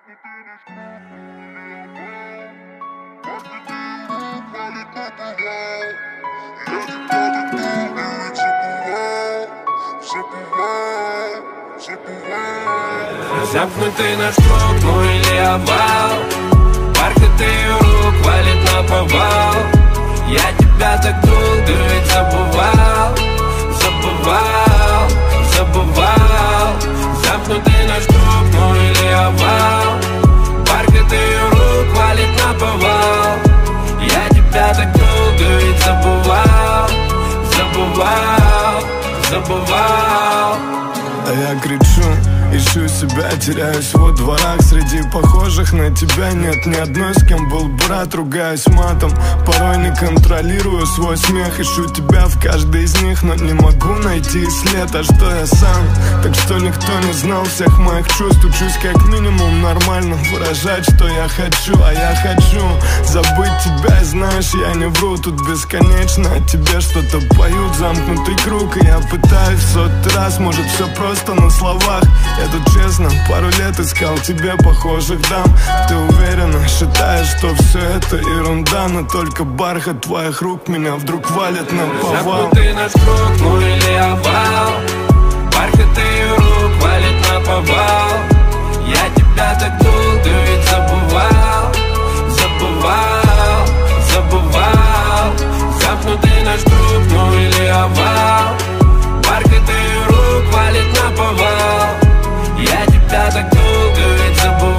Замкнутый наш круг, ну или овал. Бархат ее рук валит на повал. Я тебя так долго ведь забывал. Замкнутый наш круг, ну или овал. Бархат ее рук валит на повал. Я тебя так долго ведь забывал. А я кричу, ищу себя, теряюсь во дворах. Среди похожих на тебя нет ни одной, с кем был брат. Ругаюсь матом, порой не контролирую свой смех. Ищу тебя в каждой из них, но не могу найти след. А что я сам? Так что никто не знал всех моих чувств. Учусь как минимум нормально выражать, что я хочу. А я хочу забыть тебя, и знаешь, я не вру. Тут бесконечно о тебе что-то поют. Замкнутый круг, и я пытаюсь в сотый раз. Может, все просто на словах. Я тут честно пару лет искал тебе похожих дам. Ты уверенно считаешь, что все это ерунда, но только бархат твоих рук меня вдруг валит на повал. Замкнутый наш круг, ну или овал. Бархат ее рук валит на повал. Я тебя так долго ведь забывал. Замкнутый наш круг, ну или овал. Бархат ее рук валит на повал. Я тебя так долго ведь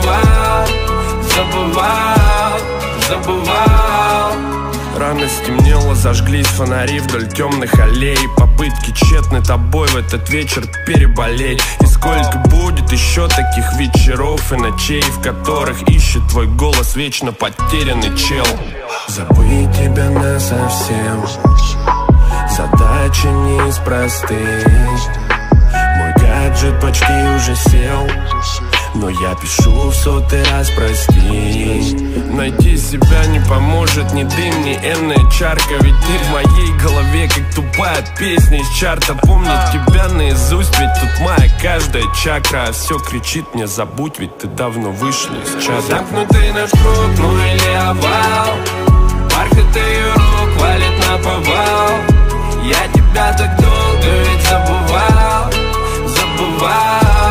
забывал. Рано стемнело, зажглись фонари вдоль темных аллей. Попытки тщетны тобой в этот вечер переболеть. И сколько будет еще таких вечеров и ночей, в которых ищет твой голос вечно потерянный чел. Забыть тебя насовсем задача не из простых. Мой гаджет почти уже сел, но я пишу в сотый раз прости. Найти себя не поможет ни дым, ни энная чарка. Ведь ты в моей голове, как тупая песня из чарта. Помнить тебя наизусть, ведь тут моя каждая чакра. А все кричит мне забудь, ведь ты давно вышла из чата. Замкнутый наш круг, ну или овал. Бархат ее рук валит на повал. Я тебя так долго ведь забывал.